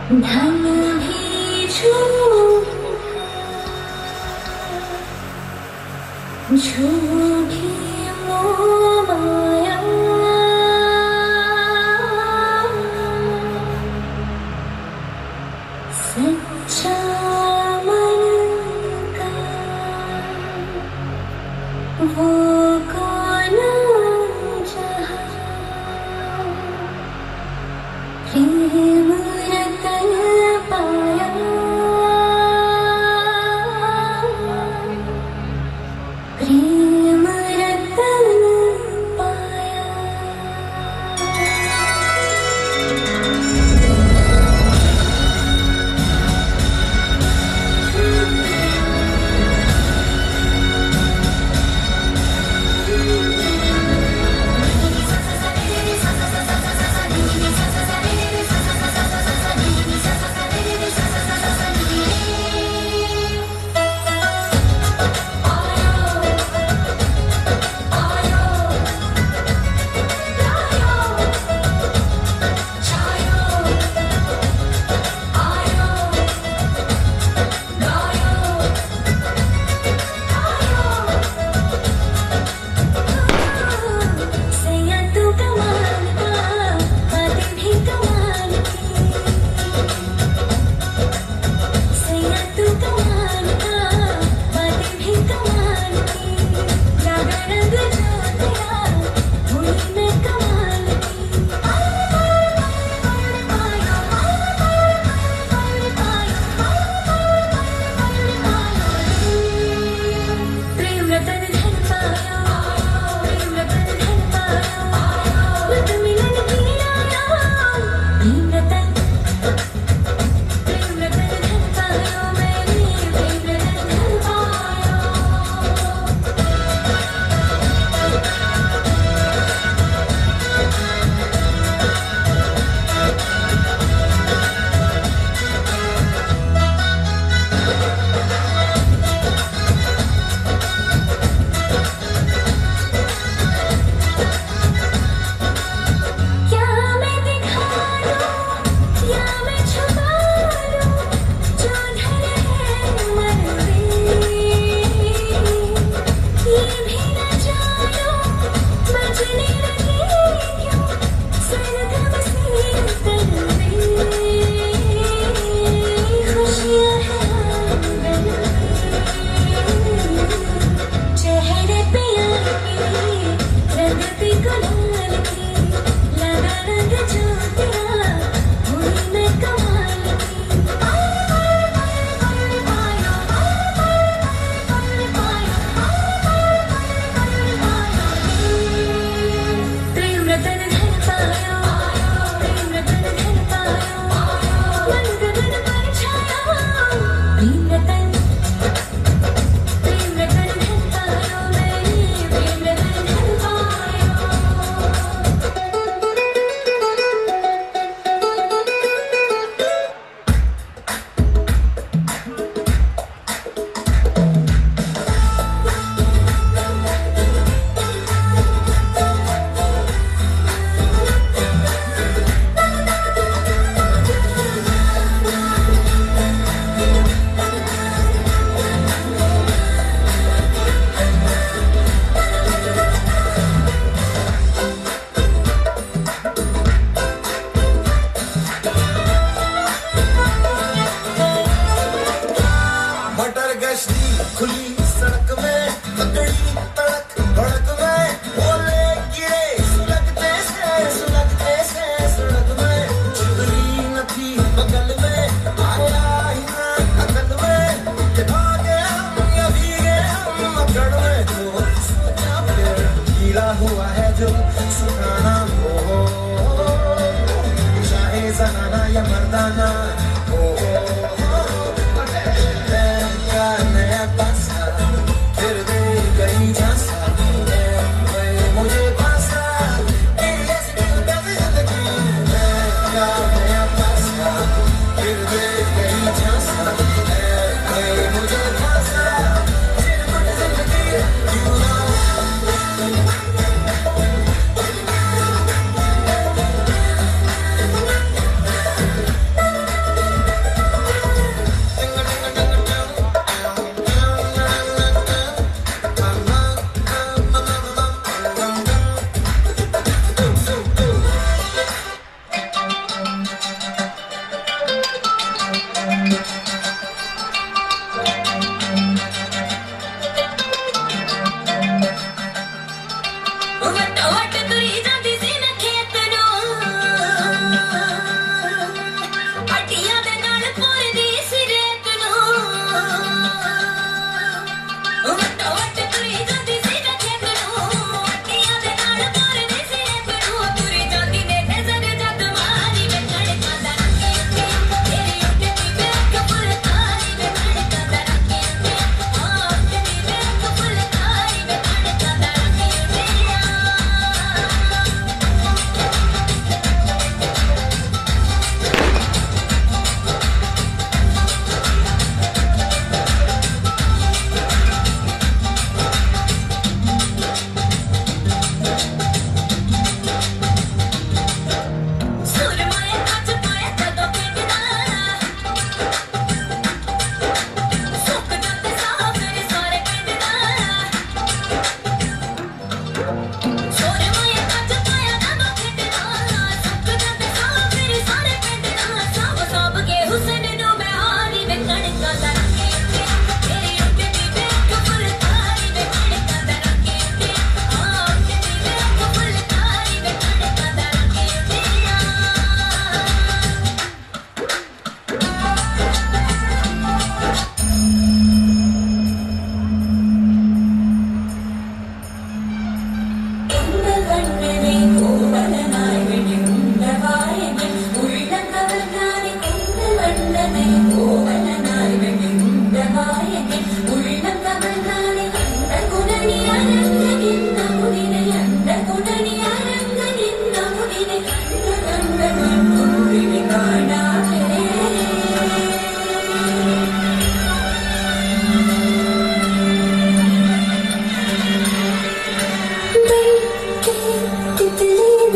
धन भी झूठी मोह माया, सच्चा मन का वो कौन जहाँ, प्रेम रतन पाया, प्रेम रतन पाया।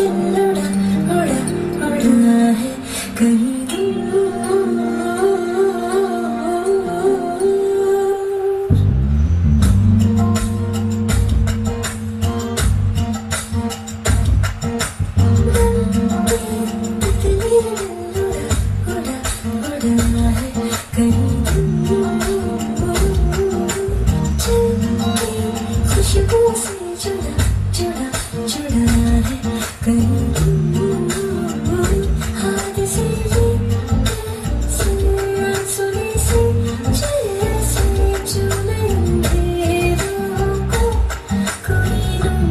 दिल उड़ा उड़ा उड़ा है कहीं दूर। खुशबू से जुड़ा जुड़ा जुड़ा है कहीं दूर। हाथ से सुने से जैसे चुने अंधेरों को कोई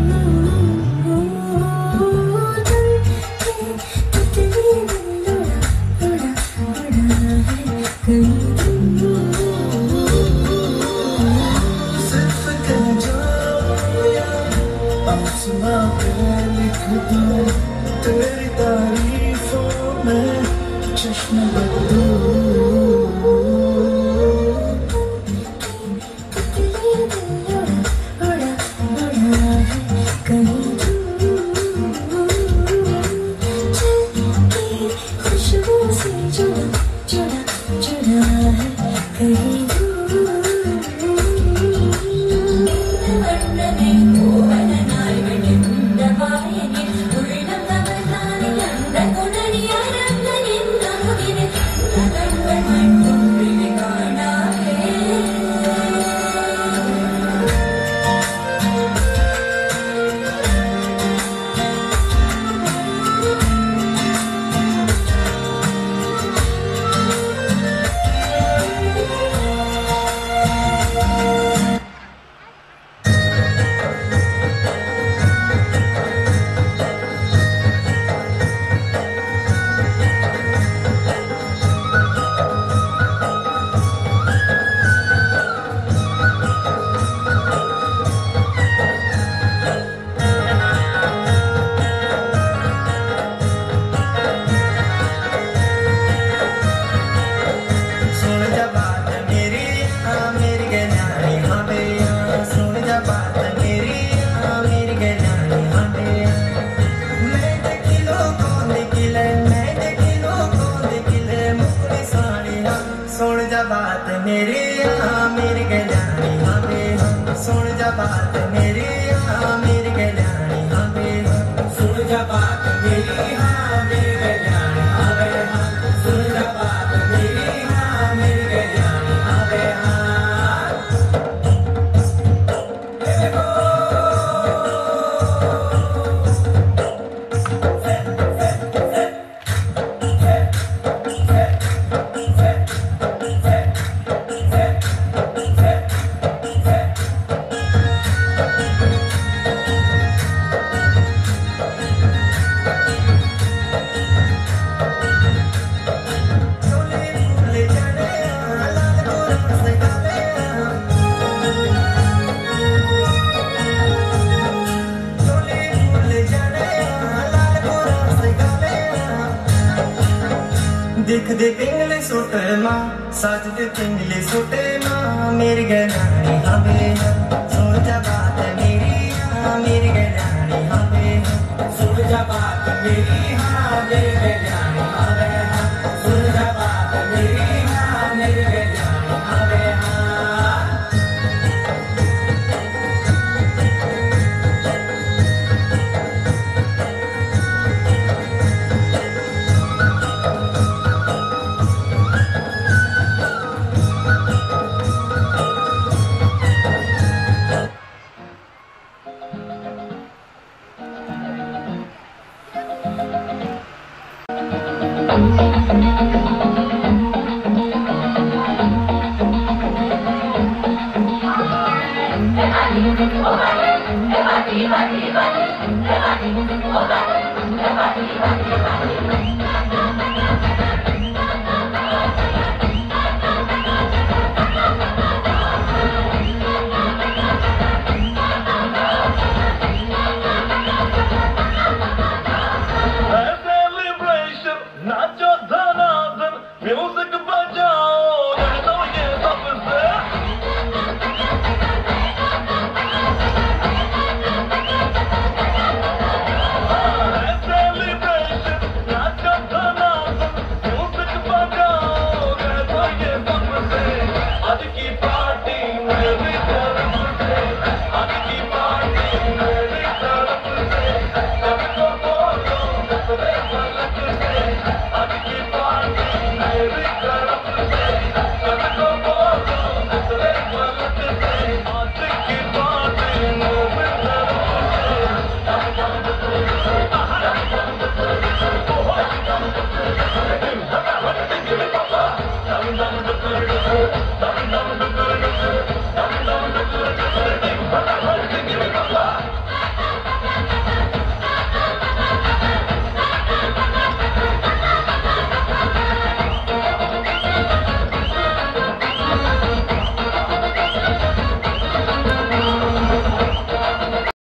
नूर। तितली दिल उड़ा उड़ा उड़ा है कहीं दूर। आसमां पे लिख दूं तेरी तारीफों में चश्म बदलूं। तितली दिल उड़ा उड़ा है कहीं दूर। चलती खुशबू से जुड़ा जुड़ा जुड़ा है कहीं दूर। सुन जा बात मेरी मेरी गलानी हमें सुन जा बात मेरी मेरी गलानी हमें सुन जा बात मेरी मेरी गलानी हमें सुन जा बात मेरी मेरी गलानी हमें। दिख दे पिंगले सोटे माँ सच दे पिंगले सोटे माँ मेरी गलानी हमें सुन जा बात मेरी मेरी गलानी हमें सुन जा बात मेरी मेरी गलानी हमें सुन जा बात मेरी मेरी गलानी हमें। लव